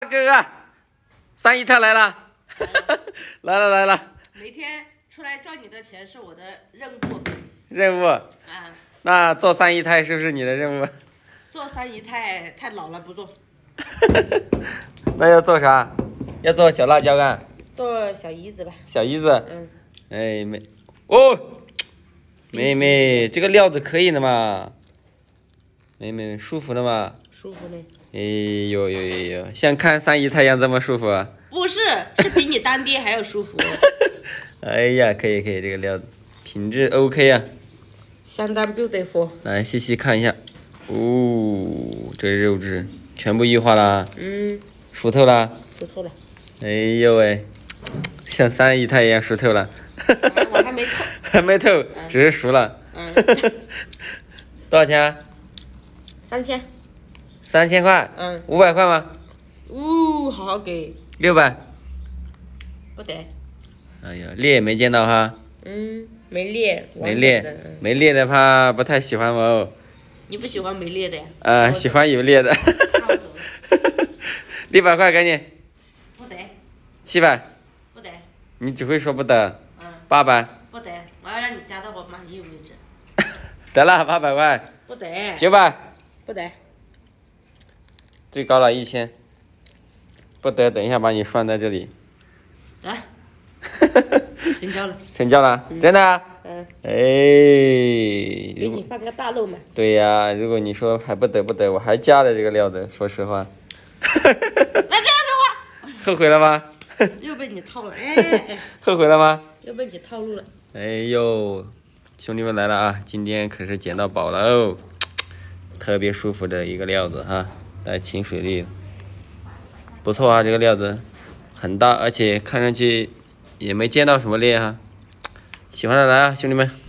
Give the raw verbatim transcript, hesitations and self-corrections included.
哥哥，三姨太来了，来了来了。 每天出来赚你的钱是我的任务。 任务。啊。那做三姨太是不是你的任务？ 做三姨太太老了，不做。 那要做啥？要做小辣椒干。 做小姨子吧。 小姨子。 嗯。 哎妹，哦，妹妹，这个料子可以的嘛？妹妹舒服的嘛？ 舒服嘞。 哎呦呦呦呦，像看三姨太一样这么舒服啊？ 不是，是比你当爹还要舒服。 哎呀，可以可以，这个料子品质 OK 啊， 相当 beautiful。 来细细看一下，哦，这肉质全部玉化了， 嗯， 熟透了， 熟透了。 哎呦喂，像三姨太一样熟透了。 我还没透。 还没透， 嗯、 只是熟了。 嗯。 多少钱？ 三千。 三千块。 嗯。 五百块吗？ 呜、哦，好好给。 六百。 不得。 哎呀，裂没见到哈。 嗯，没裂。 没裂，没裂的怕不太喜欢我哦。 你不喜欢没裂的呀？ 呃，喜欢有裂的。 那我走了。 六百块给你。 不得。 七百。 不得。 你只会说不得。 嗯。 八百。 不得，我要让你加到我满意为止。 得了，八百块。 不得。 九百。 不得。 最高了一千。不得，等一下把你拴在这里。 得。成交了。 成交了，嗯、真的、啊？ 嗯。 哎。 给你放个大肉嘛。 对呀、啊，如果你说还不得不得，我还加了这个料的，说实话。 来这样的话。 后悔了吗？ 又被你套了，哎哎。 后悔了吗？ 又被你套路了。 哎呦，兄弟们来了啊！今天可是捡到宝了哦，特别舒服的一个料子哈，带清水粒，不错啊，这个料子很大，而且看上去也没见到什么裂哈。喜欢的来啊，兄弟们！